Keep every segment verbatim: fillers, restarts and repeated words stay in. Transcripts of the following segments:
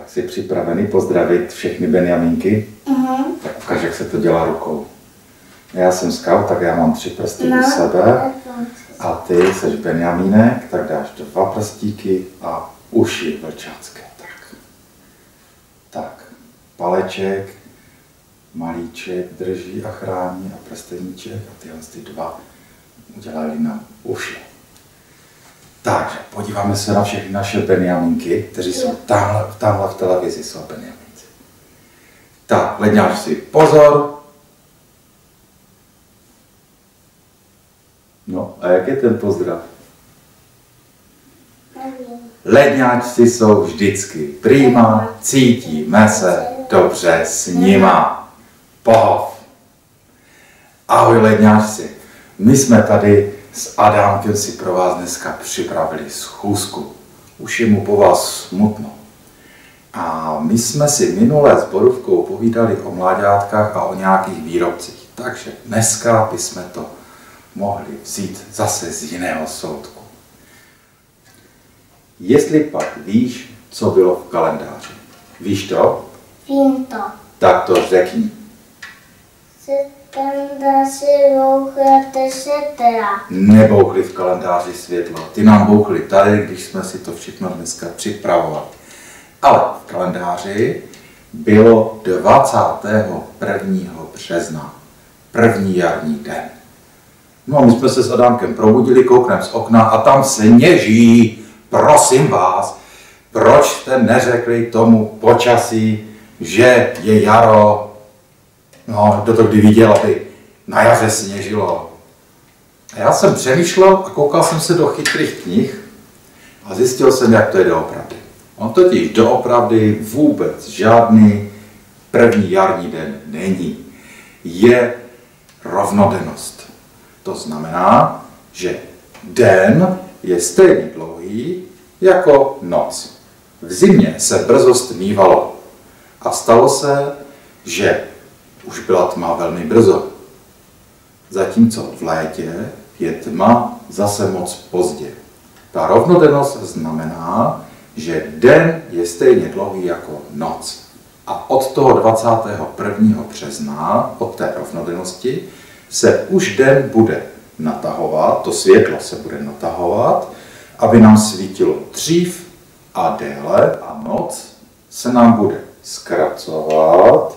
jsi připravený pozdravit všechny Benjamínky? Mhm. Tak ukáž, jak se to dělá rukou. Já jsem scout, tak já mám tři prsty u sebe. A ty seš Benjamínek, tak dáš dva prstíky a uši vlčácké. Tak. Tak. Paleček, malíček drží a chrání a prsteníček a tyhle ty dva udělali nám uši. Takže podíváme se na všechny naše Benjamínky, kteří jsou tamhle, tamhle v televizi, jsou Benjamínci. Tak, ledňáš si pozor. No, a jak je ten pozdrav? Ledňáčci jsou vždycky prima, cítíme se dobře s nima. Pohov. Ahoj ledňáčci, my jsme tady s Adámkem si pro vás dneska připravili schůzku. Už je mu po vás smutno. A my jsme si minule s Borůvkou povídali o mláďátkách a o nějakých výrobcích. Takže dneska bychom to mohli vzít zase z jiného soudku. Jestli pak víš, co bylo v kalendáři. Víš to? Vím to. Tak to řekni. V kalendáři bouchle světla. Nebouchli v kalendáři světlo. Ty nám bouchli tady, když jsme si to všechno dneska připravovali. Ale v kalendáři bylo dvacátého prvního března. První jarní den. No a my jsme se s Adámkem probudili, koukneme z okna a tam sněží. Prosím vás, proč jste neřekli tomu počasí, že je jaro? No, kdo to kdy viděl, aby na jaře sněžilo. A já jsem přemýšlel a koukal jsem se do chytrých knih a zjistil jsem, jak to je doopravdy. On totiž doopravdy vůbec žádný první jarní den není. Je rovnodennost. To znamená, že den je stejně dlouhý jako noc. V zimě se brzo stmívalo a stalo se, že už byla tma velmi brzo. Zatímco v létě je tma zase moc pozdě. Ta rovnodennost znamená, že den je stejně dlouhý jako noc. A od toho dvacátého prvního března, od té rovnodennosti, se už den bude natahovat, to světlo se bude natahovat, aby nám svítilo dřív a déle a noc se nám bude zkracovat,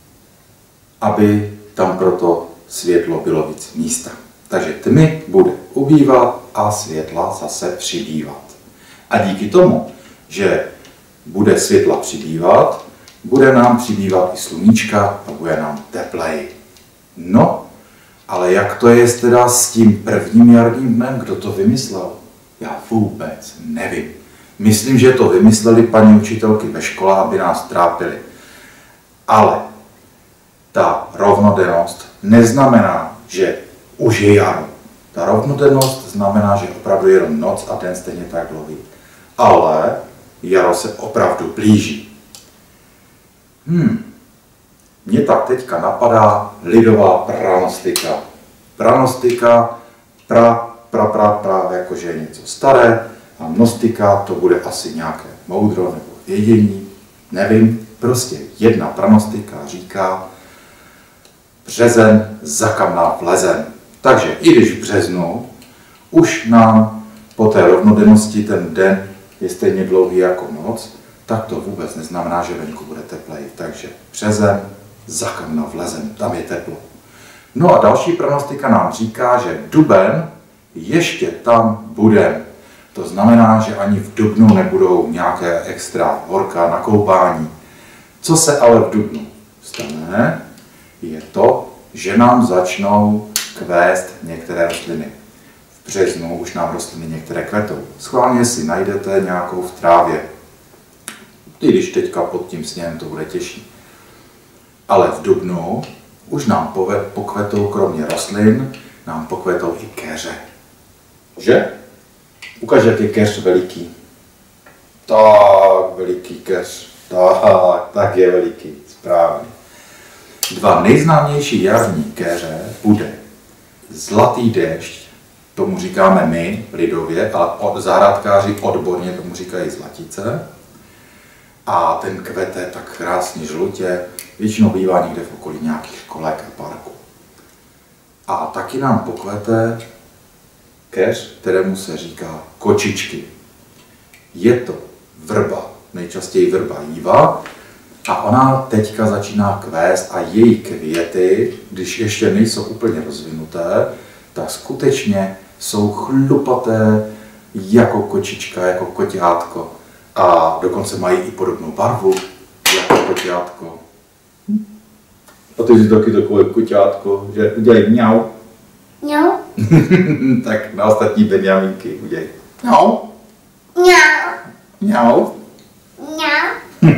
aby tam pro to světlo bylo víc místa. Takže tmy bude ubývat a světla zase přibývat. A díky tomu, že bude světla přibývat, bude nám přibývat i sluníčka a bude nám tepleji. No, ale jak to je teda s tím prvním jarním dnem, kdo to vymyslel? Já vůbec nevím. Myslím, že to vymysleli paní učitelky ve škole, aby nás trápili. Ale ta rovnodennost neznamená, že už je jaro. Ta rovnodennost znamená, že opravdu je jenom noc a den stejně tak dlouhý. Ale jaro se opravdu blíží. Hmm. Mně tak teďka napadá lidová pranostika. Pranostika, pra, pra, pra, pra, jakože je něco staré, a nostika, to bude asi nějaké moudro nebo vědění, nevím. Prostě jedna pranostika říká, březen za kamna vlezen. Takže i když v březnu už nám po té rovnodennosti ten den je stejně dlouhý jako noc, tak to vůbec neznamená, že venku bude tepleji. Takže březen za kamna vlezen, tam je teplo. No a další pranostika nám říká, že duben ještě tam bude. To znamená, že ani v dubnu nebudou nějaké extra horka na koupání. Co se ale v dubnu stane, je to, že nám začnou kvést některé rostliny. V březnu už nám rostliny některé kvetou. Schválně si najdete nějakou v trávě. I když teďka pod tím sněhem to bude těžší. Ale v dubnu už nám pokvetou kromě rostlin, nám pokvetou i keře. Že? Ukaž, jak je keř veliký. Tak veliký keř. Tak, tak je veliký. Správně. Dva nejznámější jarní keře bude zlatý déšť, tomu říkáme my lidově, ale od, zahrádkáři odborně tomu říkají zlatice. a ten kvete tak krásně žlutě, většinou bývá někde v okolí nějakých školek a parku. A taky nám pokvete keř, kterému se říká kočičky. Je to vrba, nejčastěji vrba jíva, a ona teďka začíná kvést a její květy, když ještě nejsou úplně rozvinuté, tak skutečně jsou chlupaté jako kočička, jako koťátko. A dokonce mají i podobnou barvu jako koťátko. A ty jsi taky takové koťátko, že udělej mňau. Mňau. Tak na ostatní Benjamínky udělej mňau. Mňau. Mňau. Mňau.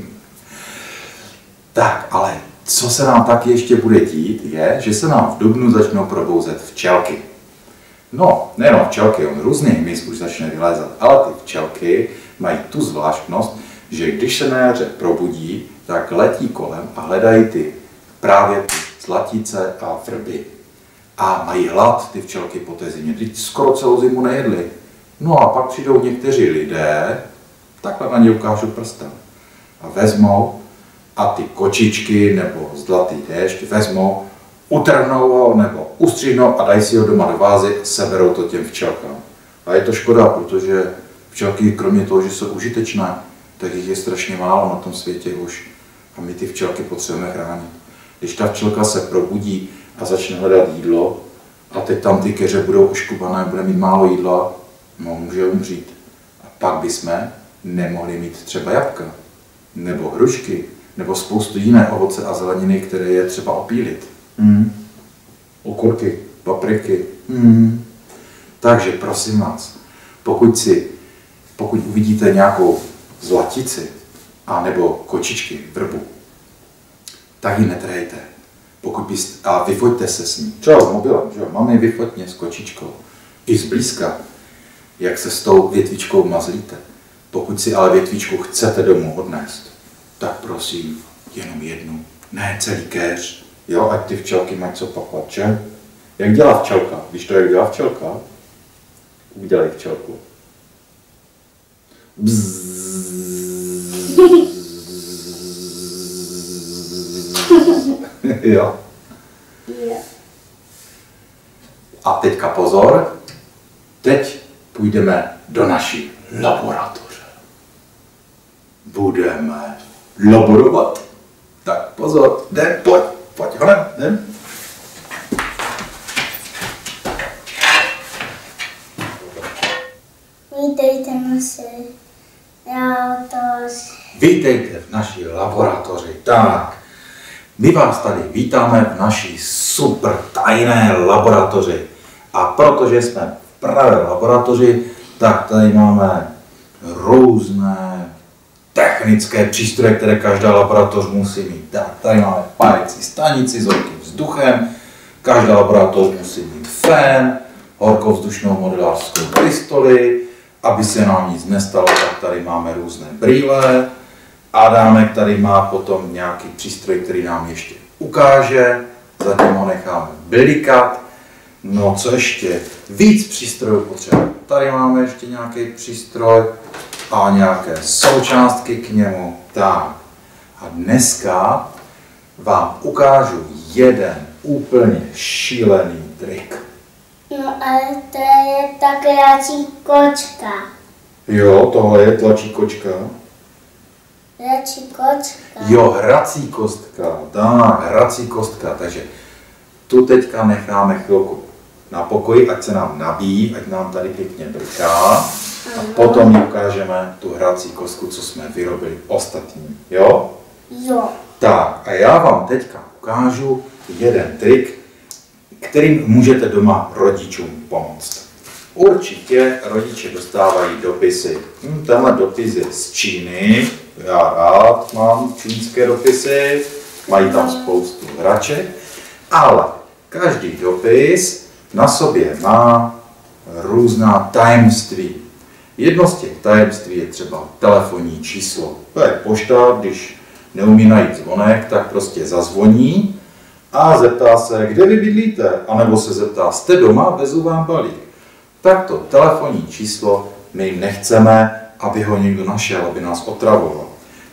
Tak, ale co se nám taky ještě bude dít, je, že se nám v dubnu začnou probouzet včelky. No, nejenom včelky, on různý hmyz už začne vylézat, ale ty včelky mají tu zvláštnost, že když se na jaře probudí, tak letí kolem a hledají ty právě ty zlatice a vrby. A mají hlad ty včelky po té zimě, teď skoro celou zimu nejedli. No a pak přijdou někteří lidé, takhle na ně ukážu prstem a vezmou a ty kočičky nebo zlatý déšť vezmou, utrhnou ho nebo ustřihnou a dají si ho doma do vázy a seberou to těm včelkám. A je to škoda, protože včelky, kromě toho, že jsou užitečné, tak jich je strašně málo na tom světě už. A my ty včelky potřebujeme chránit. Když ta včelka se probudí a začne hledat jídlo, a teď tam ty keře budou oškubané, bude mít málo jídla, no může umřít. A pak bychom nemohli mít třeba jablka, nebo hrušky, nebo spoustu jiné ovoce a zeleniny, které je třeba opílit. Hmm. Okurky, papriky. Hmm. Takže prosím vás, pokud, si, pokud uvidíte nějakou zlatici a nebo kočičky, vrbu, tak ji netrhejte. Pokud byste, a vyfoťte se s ní. Třeba s mobilem, že jo? Mami, vyfoť mě s kočičkou. I zblízka, jak se s tou větvičkou mazlíte. Pokud si ale větvičku chcete domů odnést, tak prosím, jenom jednu, ne celý keř. Jo, ať ty včelky mají co papat, že? Jak dělá včelka? Víš to, jak dělá včelka? Udělej včelku. Jo. A teďka pozor, teď půjdeme do naší laboratoře. Budeme laborovat. Tak pozor, jdem, pojď, pojď, honem, jdem. Vítejte naši laboratoři. Vítejte v naší laboratoři. Tak, my vás tady vítáme v naší super tajné laboratoři. A protože jsme v pravé laboratoři, tak tady máme různé technické přístroje, které každá laboratoř musí mít. Tak, tady máme pájecí stanici s horkým vzduchem, každá laboratoř musí mít fén, horkovzdušnou modelářskou pistoli, aby se nám nic nestalo, tak tady máme různé brýle. Adámek tady má potom nějaký přístroj, který nám ještě ukáže, zatím ho necháme blikat. No co ještě? Víc přístrojů potřebujeme. Tady máme ještě nějaký přístroj a nějaké součástky k němu. Tak. A dneska vám ukážu jeden úplně šílený trik. No ale to je ta kráčí kočka. Jo, tohle je tlačí kočka. Kráčí kočka. Jo, hrací kostka. Tak, hrací kostka. Takže tu teďka necháme chvilku na pokoji, ať se nám nabíjí, ať nám tady pěkně bliká. A potom ji ukážeme tu hrací kostku, co jsme vyrobili ostatním. Jo? Jo. Tak, a já vám teďka ukážu jeden trik, kterým můžete doma rodičům pomoct. Určitě rodiče dostávají dopisy. Hm, tenhle dopis je z Číny. Já rád mám čínské dopisy, mají tam spoustu hraček, ale každý dopis na sobě má různá tajemství. Jedno z těch tajemství je třeba telefonní číslo. To je pošta, když neumí najít zvonek, tak prostě zazvoní a zeptá se, kde vy bydlíte, anebo se zeptá, jste doma, vezu vám balík. Tak to telefonní číslo my nechceme, aby ho někdo našel, aby nás otravoval.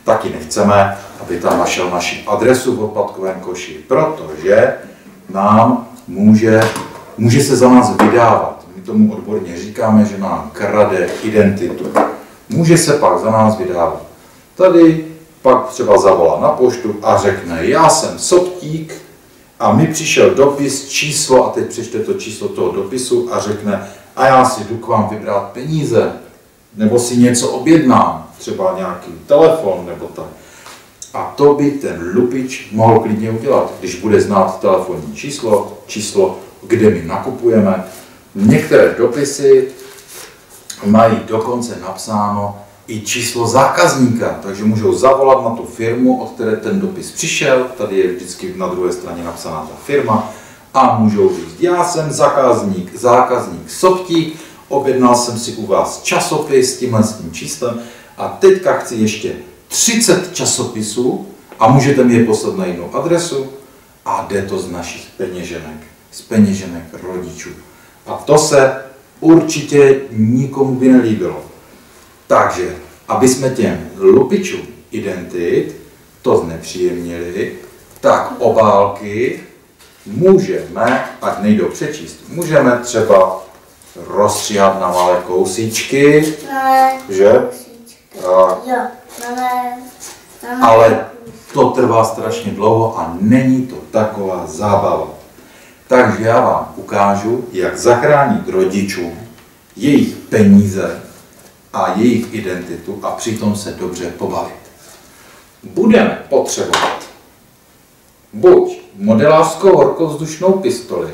taky nechceme, aby tam našel naši adresu v odpadkovém koši, protože nám může, může se za nás vydávat. My tomu odborně říkáme, že nám krade identitu. Může se pak za nás vydávat. Tady pak třeba zavolá na poštu a řekne, já jsem Sobtík a mi přišel dopis, číslo, a teď přečte to číslo toho dopisu a řekne, a já si jdu k vám vybrat peníze, nebo si něco objednám, třeba nějaký telefon nebo tak. A to by ten lupič mohl klidně udělat, když bude znát telefonní číslo, číslo, kde my nakupujeme. Některé dopisy mají dokonce napsáno i číslo zákazníka, takže můžou zavolat na tu firmu, od které ten dopis přišel, tady je vždycky na druhé straně napsána ta firma, a můžou říct, já jsem zákazník, zákazník Sobtík, objednal jsem si u vás časopis s tímhle s tím číslem a teďka chci ještě třicet časopisů a můžete mi je poslat na jinou adresu a jde to z našich peněženek, z peněženek rodičů. A to se určitě nikomu by nelíbilo. Takže, aby jsme těm lupičům identit to znepříjemnili, tak obálky můžeme, ať nejdou přečíst, můžeme třeba rozstříhat na malé kousíčky, Malé že? kousíčky. A, Jo, malé, malé ale to trvá strašně dlouho a není to taková zábava. Takže já vám ukážu, jak zachránit rodičům jejich peníze a jejich identitu a přitom se dobře pobavit. Budeme potřebovat buď modelářskou horkovzdušnou pistoli,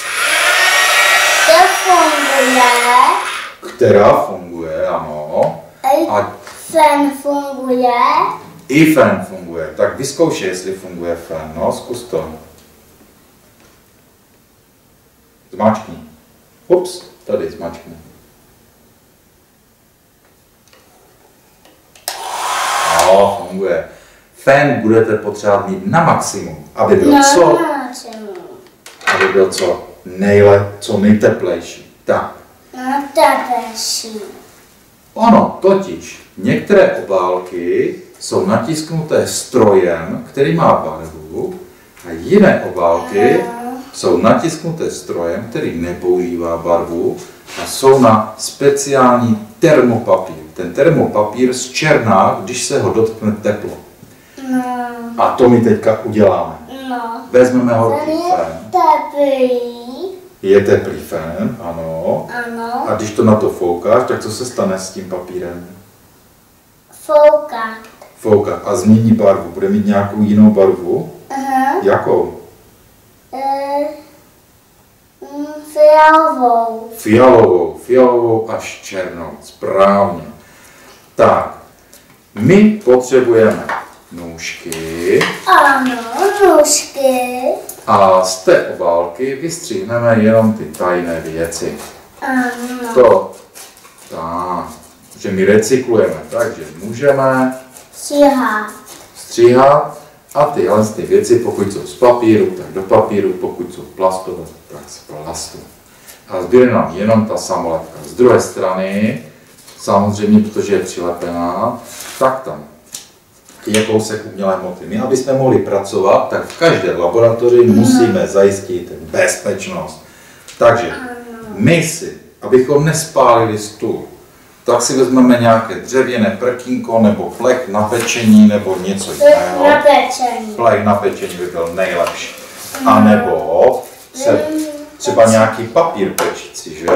To funguje. která funguje, ano, I a fen funguje. i fén funguje. Tak vyzkoušej, jestli funguje fén, no, zkus to. Zmáčkni. Ups, tady zmáčkni. No, funguje. Fén budete potřebovat mít na maximum, aby byl No, co, máčemu. aby byl co nejle, co nejteplejší. Tak. No, tepeší. Ono totiž, některé obálky jsou natisknuté strojem, který má barvu, a jiné obálky jsou natisknuté strojem, který nepoužívá barvu a jsou na speciální termopapír. Ten termopapír zčerná, když se ho dotkne teplo. No, A to my teďka uděláme. no. Vezmeme Ten horký je fén. teplý. Je teplý fén, ano. Ano. A když to na to foukáš, tak co se stane s tím papírem? Fouká. Fouká a změní barvu. Bude mít nějakou jinou barvu? Aha. Jakou? E, mm, fialovou. Fialovou. Fialovou až černou. Správně. Tak, my potřebujeme nůžky Ano, nůžky. a z té obálky vystříhneme jenom ty tajné věci. Ano. To, tak, že my recyklujeme, takže můžeme Stříhá. stříhat a tyhle ty věci, pokud jsou z papíru, tak do papíru, pokud jsou plastové, tak z plastu. A zbyde nám jenom ta samolepka. Z druhé strany, samozřejmě, protože je přilepená, tak tam je kousek umělé hmoty. My, aby jsme mohli pracovat, tak v každé laboratoři musíme zajistit bezpečnost. Takže my si, abychom nespálili stůl, tak si vezmeme nějaké dřevěné prkínko nebo plech na pečení nebo něco jiného. Na pečení. Plech na pečení by byl nejlepší. A nebo tře- třeba nějaký papír pečící, že?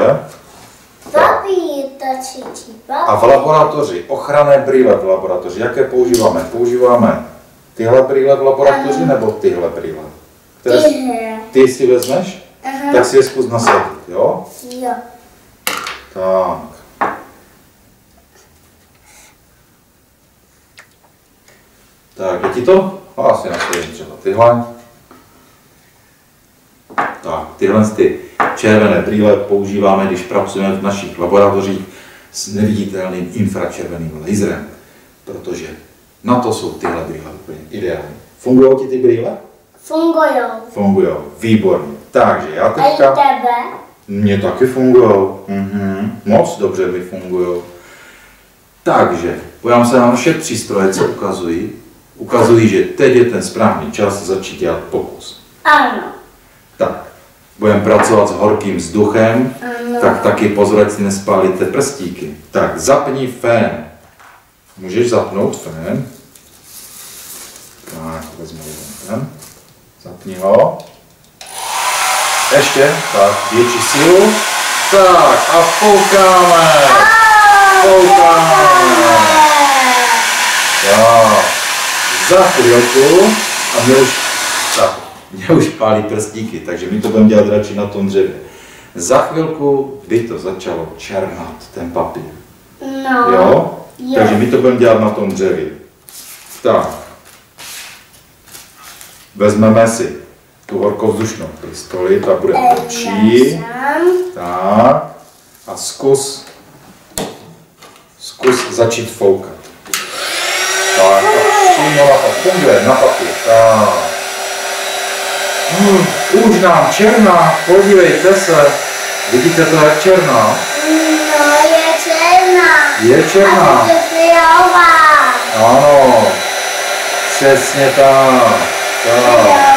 Papír točící. A v laboratoři, ochranné brýle v laboratoři, jaké používáme? Používáme tyhle brýle v laboratoři nebo tyhle brýle? Které Tyhle. ty si vezmeš? Aha. Tak si je zkus nasadit, jo? Jo. Tak. Tak, je ti to? No, asi nasadím třeba tyhle. Tak, tyhle ty červené brýle používáme, když pracujeme v našich laboratořích s neviditelným infračerveným laserem, protože na to jsou tyhle brýle úplně ideální. Fungují ti ty brýle? Fungujou. Fungují, výborně. Takže já A i teďka... tebe? Mně taky fungují. Mhm. Moc dobře mi fungují. Takže, podívám se na naše přístroje, co ukazují. Ukazují, že teď je ten správný čas začít dělat pokus. Ano. Tak, budeme pracovat s horkým vzduchem, Ano. tak taky pozor, ať si nespálíte prstíky. Tak, zapni fén. Můžeš zapnout fén? Tak, vezmu jeden fén. Zapni ho. Ještě, tak, větší sílu. Tak, a foukáme. Foukáme. Tak, za chvilku, a mě už, tak, mě už pálí prstíky, takže my to budeme dělat radši na tom dřevě. Za chvilku by to začalo černat, ten papír. No. Jo? Jo. Takže my to budeme dělat na tom dřevě. Tak. Vezmeme si tu horkovzdušnou pistoli, ta bude lepší. Tak. A zkus, zkus začít foukat. Tak. A přímo na to funguje, na papír. Tak. Hmm, už nám černá, podívejte se. Vidíte to, jak černá? No, je černá. Je černá. A je fialová. Ano, přesně tak. tak. Fialová,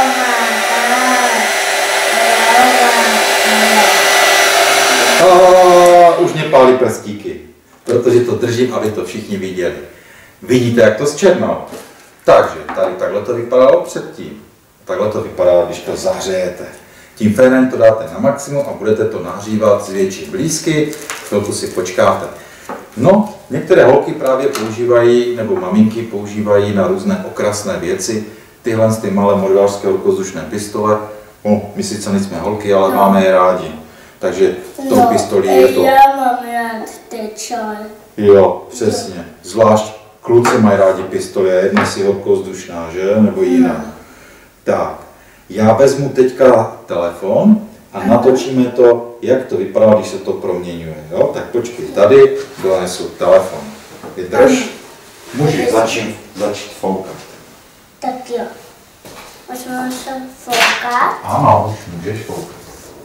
A už mě pálí prstíky, protože to držím, aby to všichni viděli. Vidíte, jak to zčernalo? Takže tady takhle to vypadalo předtím. Takhle to vypadá, když to zahřejete. Tím fénem to dáte na maximum a budete to nahřívat z větší blízky. Chvilku si počkáte. No, některé holky právě používají, nebo maminky používají na různé okrasné věci tyhle ty malé modelářské horkovzdušné pistole. No, my sice nejsme holky, ale no. máme je rádi. Takže tou no, pistolí je to... Já mám rád ty čaj. Jo, přesně. Zvlášť kluci mají rádi pistole, jedna si horkovzdušná, že? Nebo jiná. No. Tak, já vezmu teďka telefon a natočíme to, jak to vypadá, když se to proměňuje. Jo? Tak počkej, tady donesu telefon. Vydrž, můžeš začít, začít foukat. Tak jo. Můžeme se foukat? Ano, už můžeš foukat.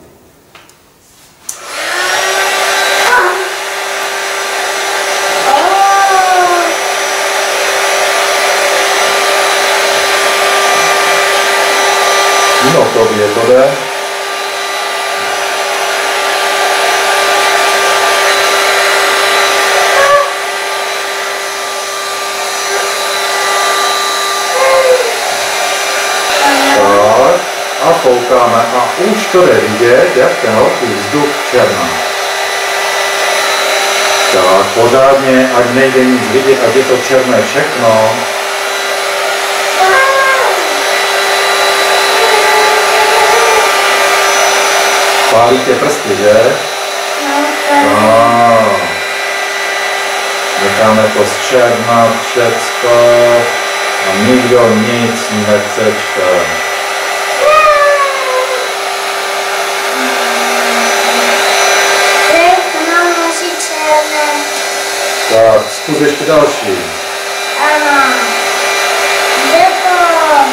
No, tobě to jde. Tak, a foukáme a už to jde vidět, jak ten horký vzduch černá. Tak, pořádně, ať nejde nic vidět, ať je to černé všechno. Pálíte prsty, že? No. Necháme to zčernat všecko a nikdo nic nepřečte. Tak, zkus ještě další. Ano. Jde to.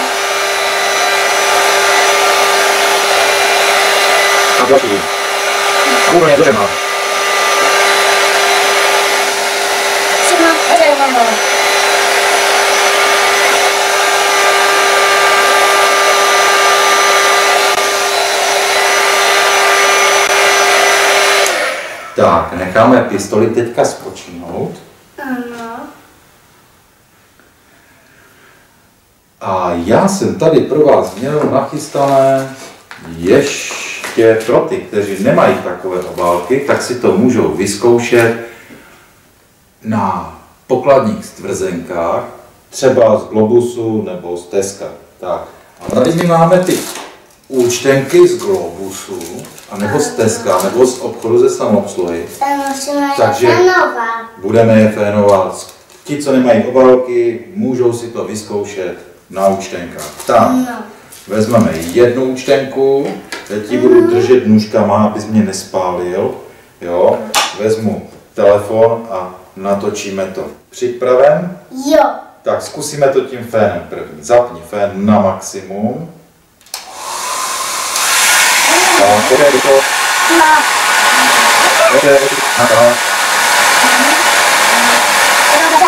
A další. Úplně černá. Třeba červenou. Tak, necháme pistoli teďka spočinout. Ano. A já jsem tady pro vás měl nachystané ještě pro ty, kteří nemají takové obálky, tak si to můžou vyzkoušet na pokladních stvrzenkách, třeba z Globusu nebo z Teska. Tak. A tady my máme ty účtenky z Globusu, anebo z Teska, nebo z obchodu ze samoobsluhy. Takže budeme je fénovat. Ti, co nemají obálky, můžou si to vyzkoušet na účtenkách. Tak, vezmeme jednu účtenku, teď ji budu držet nůžkama, abys mě nespálil. Jo, vezmu telefon a natočíme to. Připraven? Jo. Tak zkusíme to tím fénem první. Zapni fén na maximum. Tak, pojď to.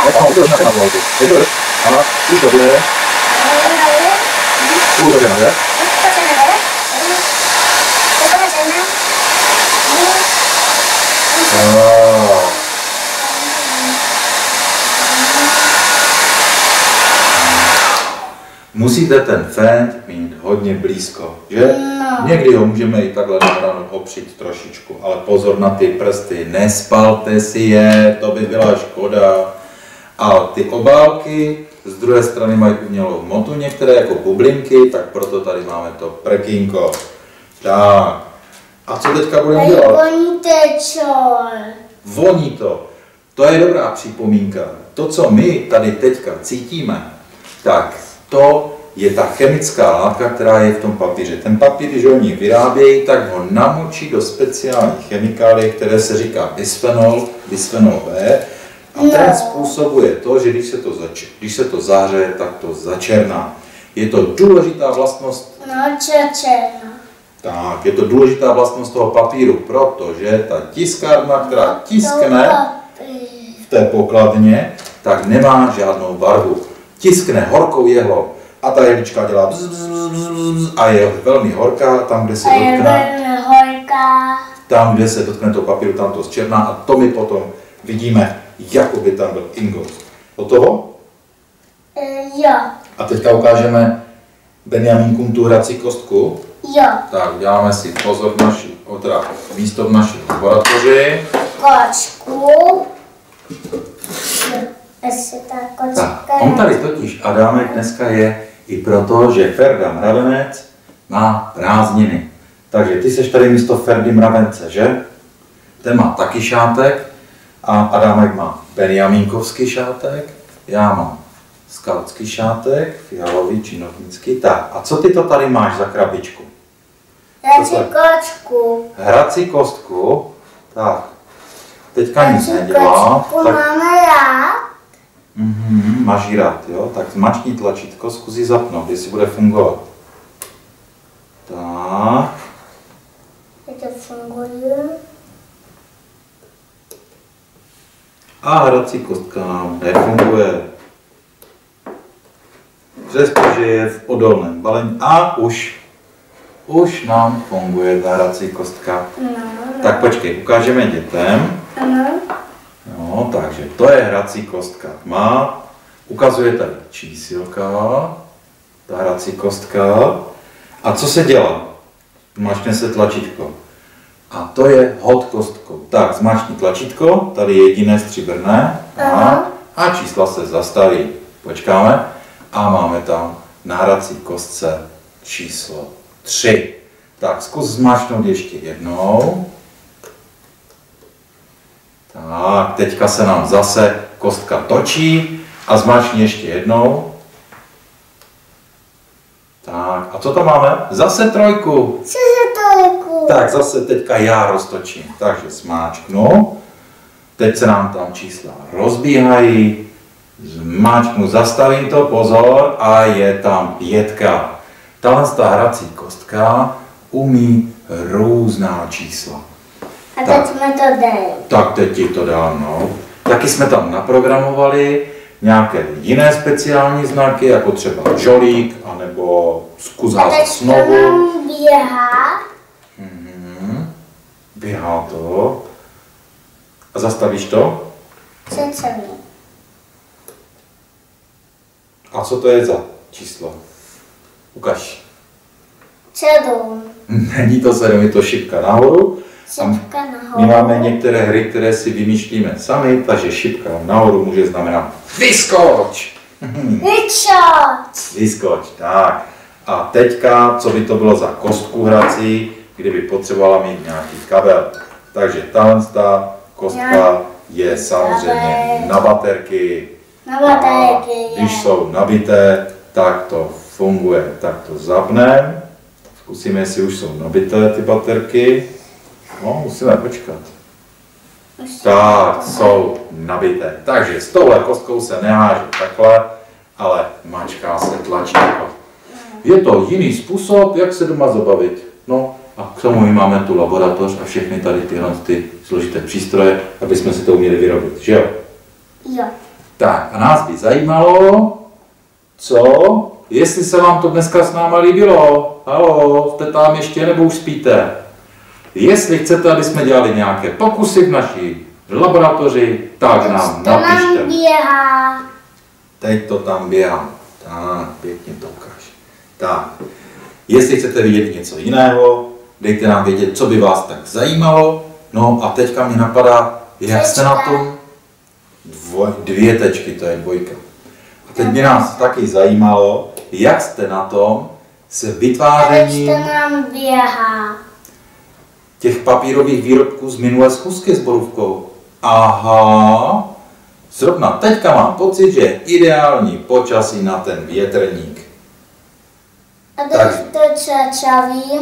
Ano, to je na volbu. Ano, už to bude. Už to bude. Musíte ten fend mít hodně blízko, že? No. Někdy ho můžeme i takhle na ránu opřít trošičku, ale pozor na ty prsty, nespalte si je, to by byla škoda. A ty obálky z druhé strany mají umělou hmotu, některé jako bublinky, tak proto tady máme to prkínko. Tak. A co teďka budeme dělat? Voní tečor. Voní to. To je dobrá připomínka. To, co my tady teďka cítíme, tak to je ta chemická látka, která je v tom papíře. Ten papír, když oni vyrábějí, tak ho namočí do speciálních chemikálií, které se říká bisfenol, bisfenol B. A ten no. způsobuje to, že když se to, zač- když se to záře, tak to začerná. Je to důležitá vlastnost. No, černá. Tak, je to důležitá vlastnost toho papíru, protože ta tiskárna, která tiskne v té pokladně, tak nemá žádnou barvu. Tiskne horkou jehlo a ta jehlička dělá bzz, bzz, bzz, bzz, a je velmi horká, tam, kde se dotkne, tam, kde se dotkne toho papíru, tam to zčerná a to my potom vidíme, jako by tam byl ingot. Hotovo? Uh, jo. A teďka ukážeme Benjamínkům tu hrací kostku. Jo. Tak, děláme si pozor v naší, teda místo v naší laboratoři. Kočku. Tak, on tady totiž, Adámek, dneska je i proto, že Ferda Mravenec má prázdniny. Takže ty seš tady místo Ferdy Mravence, že? Ten má taky šátek a Adámek má benjamínkovský šátek, já mám skautský šátek, fialový, činovnický. Tak, a co ty to tady máš za krabičku? Hrací kočku. Hrací kostku. Tak, teďka nic nedělá. Tak... máme rád. Mhm, máš ji rád, jo? Tak zmačkni tlačítko, zkus ji zapnout, jestli bude fungovat. Tak. Jak to funguje? A hrací kostka nám nefunguje. Přestože je v odolném balení. A už. Už nám funguje ta hrací kostka. No, no. Tak počkej, ukážeme dětem. Ano. No, takže to je hrací kostka. Má, ukazuje tady čísilka, ta hrací kostka. A co se dělá? Zmačkne se tlačítko. A to je hod kostkou. Tak, zmačkni tlačítko, tady je jediné stříbrné. A, a čísla se zastaví. Počkáme. A máme tam na hrací kostce číslo tři. Tak, zkus zmáčknout ještě jednou. Tak, teďka se nám zase kostka točí a zmáčkni ještě jednou. Tak, a co tam máme? Zase trojku. Zase trojku. Tak, zase teďka já roztočím. Takže zmáčknu. Teď se nám tam čísla rozbíhají. Zmáčknu, zastavím to, pozor, a je tam pětka. Tahle ta hrací kostka umí různá čísla. A teď jsme to dali. Tak teď ti to dám, no. Taky jsme tam naprogramovali nějaké jiné speciální znaky, jako třeba žolík, anebo zkusá se snovu. A teď to nám běhá. Mhm. Běhá to. A zastavíš to? Přece mi. A co to je za číslo? Ukaž. Sedm. Není to sedm, je to šipka nahoru. Šipka nahoru. My máme některé hry, které si vymýšlíme sami, takže šipka nahoru může znamenat vyskoč. Vyskoč. Vyskoč, tak. A teďka, co by to bylo za kostku hrací, kdyby potřebovala mít nějaký kabel. Takže tahle ta kostka je samozřejmě na baterky. Na baterky. Když jsou nabité, tak to funguje. Tak to zapneme. Zkusíme, jestli už jsou nabité ty baterky. No, musíme počkat. Tak, jsou nabité. Takže s touhle kostkou se neháže takhle, ale mačká se tlačítko. Je to jiný způsob, jak se doma zabavit. No a k tomu my máme tu laboratoř a všechny tady tyhle ty složité přístroje, aby jsme si to uměli vyrobit, že jo? Jo. Tak a nás by zajímalo, co, jestli se vám to dneska s náma líbilo. Haló, jste tam ještě nebo už spíte? Jestli chcete, aby jsme dělali nějaké pokusy v naší laboratoři, tak nám To nám napište. běhá. Teď to tam běhám. Tak, pěkně to ukáž. Tak, jestli chcete vidět něco jiného, dejte nám vědět, co by vás tak zajímalo. No a teďka mě napadá, jak jste na tom? Dvoj, dvě tečky, to je dvojka. A teď by nás taky zajímalo, jak jste na tom se Teď vytvářením to nám běhá. těch papírových výrobků z minulé schůzky s borůvkou. Aha, zrovna teďka mám pocit, že je ideální počasí na ten větrník. A teď Tak. to čačavím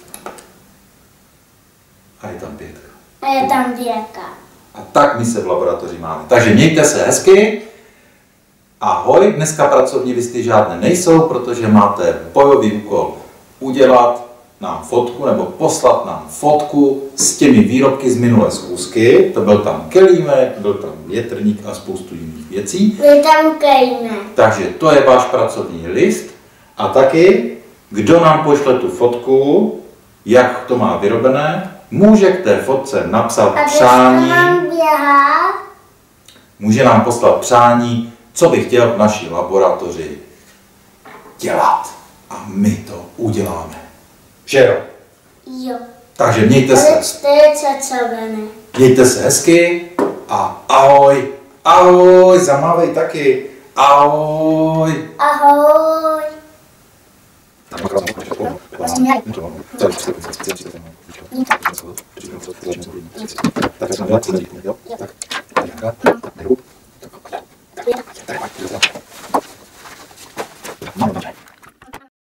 A je tam pětka. a je tam věka. A tak my se v laboratoři máme. Takže mějte se hezky. Ahoj, dneska pracovní listy žádné nejsou, protože máte bojový úkol udělat nám fotku nebo poslat nám fotku s těmi výrobky z minulé schůzky. To byl tam kelímek, byl tam větrník a spoustu jiných věcí. Je tam kejne. Takže to je váš pracovní list. A taky, kdo nám pošle tu fotku, jak to má vyrobené, může k té fotce napsat A teď to přání, nám běhá. může nám poslat přání, co by chtěl v naší laboratoři dělat. A my to uděláme. Že jo? Jo. Takže mějte A se, teď to je čačavené. mějte se hezky a ahoj, ahoj, zamávej taky, ahoj. Ahoj. Tak,